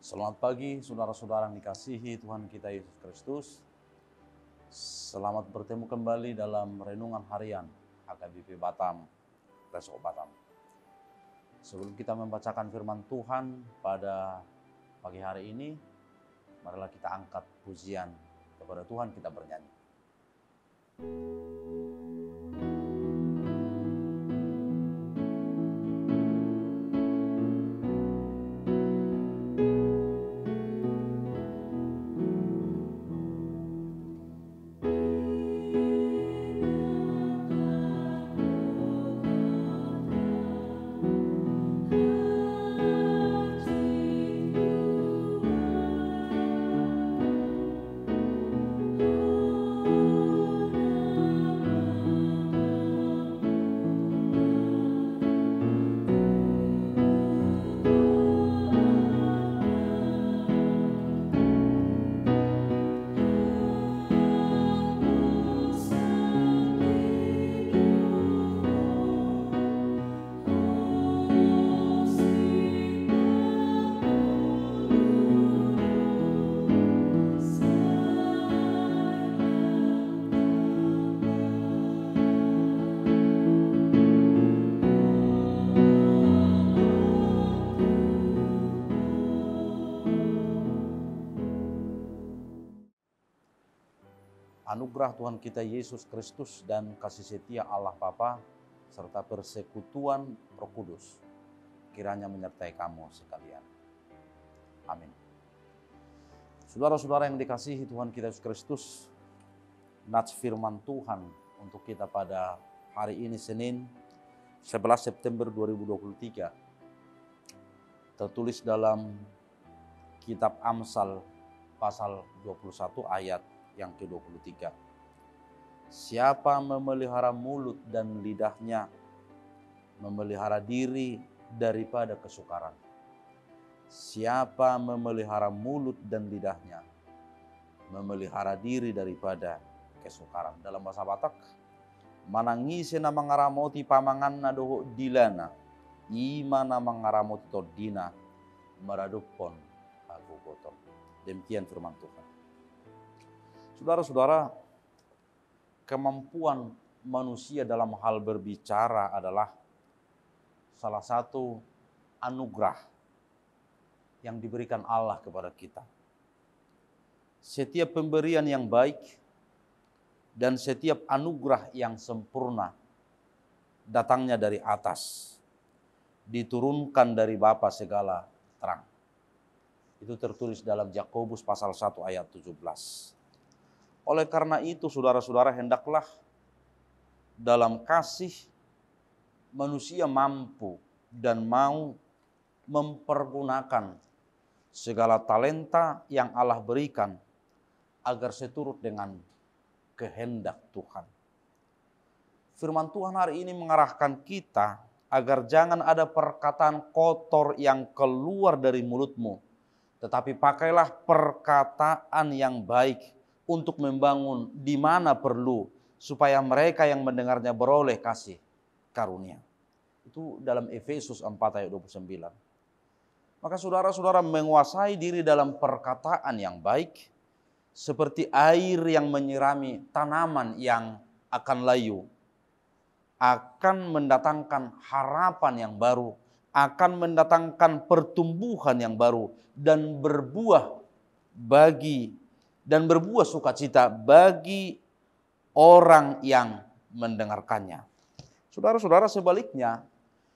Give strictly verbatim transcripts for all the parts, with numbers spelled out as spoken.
Selamat pagi saudara-saudara yang dikasihi Tuhan kita Yesus Kristus. Selamat bertemu kembali dalam renungan harian H K B P Batam, Resok Batam. Sebelum kita membacakan firman Tuhan pada pagi hari ini, marilah kita angkat pujian kepada Tuhan, kita bernyanyi. Anugerah Tuhan kita Yesus Kristus dan kasih setia Allah Bapa serta persekutuan Roh Kudus kiranya menyertai kamu sekalian. Amin. Saudara-saudara yang dikasihi Tuhan kita Yesus Kristus, nats firman Tuhan untuk kita pada hari ini Senin sebelas September dua ribu dua puluh tiga tertulis dalam kitab Amsal pasal dua puluh satu ayat yang ke dua puluh tiga. Siapa memelihara mulut dan lidahnya, memelihara diri daripada kesukaran. Siapa memelihara mulut dan lidahnya, memelihara diri daripada kesukaran. Dalam bahasa Batak, manangisena mangaramoti pamanganna doho dilana, imana mangaramoti todina, meradupon aku gotong. Demikian firman Tuhan. Saudara-saudara, kemampuan manusia dalam hal berbicara adalah salah satu anugerah yang diberikan Allah kepada kita. Setiap pemberian yang baik dan setiap anugerah yang sempurna datangnya dari atas, diturunkan dari Bapa segala terang. Itu tertulis dalam Yakobus pasal satu ayat tujuh belas. Oleh karena itu saudara-saudara, hendaklah dalam kasih manusia mampu dan mau mempergunakan segala talenta yang Allah berikan agar seturut dengan kehendak Tuhan. Firman Tuhan hari ini mengarahkan kita agar jangan ada perkataan kotor yang keluar dari mulutmu, tetapi pakailah perkataan yang baik untuk membangun di mana perlu, supaya mereka yang mendengarnya beroleh kasih karunia. Itu dalam Efesus empat ayat dua puluh sembilan. Maka saudara-saudara menguasai diri dalam perkataan yang baik, seperti air yang menyirami tanaman yang akan layu, akan mendatangkan harapan yang baru, akan mendatangkan pertumbuhan yang baru, dan berbuah bagi dan berbuah sukacita bagi orang yang mendengarkannya. Saudara-saudara, sebaliknya,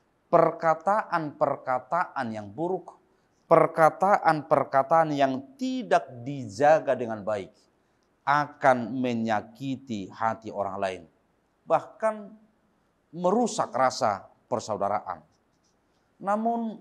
perkataan-perkataan yang buruk, perkataan-perkataan yang tidak dijaga dengan baik akan menyakiti hati orang lain, bahkan merusak rasa persaudaraan. Namun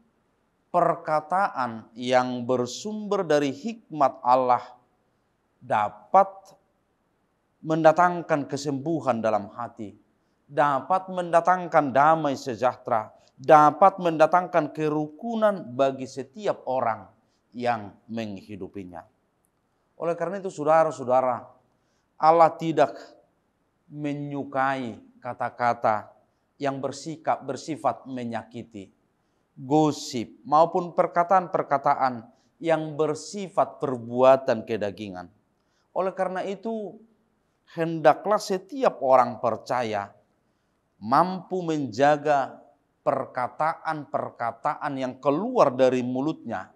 perkataan yang bersumber dari hikmat Allah dapat mendatangkan kesembuhan dalam hati, dapat mendatangkan damai sejahtera, dapat mendatangkan kerukunan bagi setiap orang yang menghidupinya. Oleh karena itu saudara-saudara, Allah tidak menyukai kata-kata yang bersikap bersifat menyakiti, gosip maupun perkataan-perkataan yang bersifat perbuatan kedagingan. Oleh karena itu, hendaklah setiap orang percaya mampu menjaga perkataan-perkataan yang keluar dari mulutnya,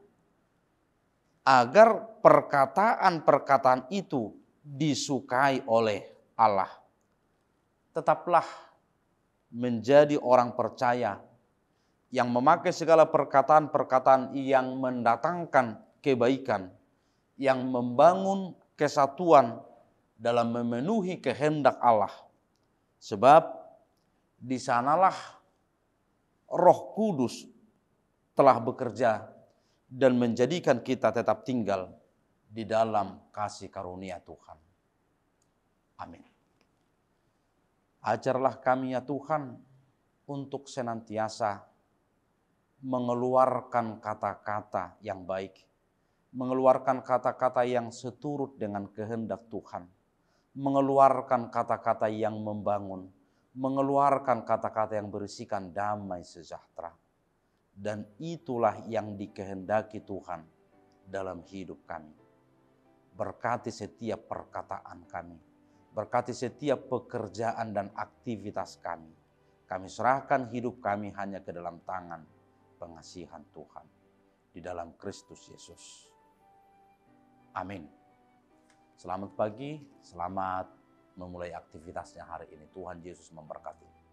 agar perkataan-perkataan itu disukai oleh Allah. Tetaplah menjadi orang percaya yang memakai segala perkataan-perkataan yang mendatangkan kebaikan, yang membangun kesatuan dalam memenuhi kehendak Allah. Sebab di sanalah Roh Kudus telah bekerja dan menjadikan kita tetap tinggal di dalam kasih karunia Tuhan. Amin. Ajarlah kami ya Tuhan untuk senantiasa mengeluarkan kata-kata yang baik, mengeluarkan kata-kata yang seturut dengan kehendak Tuhan, mengeluarkan kata-kata yang membangun, mengeluarkan kata-kata yang berisikan damai sejahtera. Dan itulah yang dikehendaki Tuhan dalam hidup kami. Berkati setiap perkataan kami, berkati setiap pekerjaan dan aktivitas kami. Kami serahkan hidup kami hanya ke dalam tangan pengasihan Tuhan di dalam Kristus Yesus. Amin. Selamat pagi, selamat memulai aktivitasnya hari ini. Tuhan Yesus memberkati.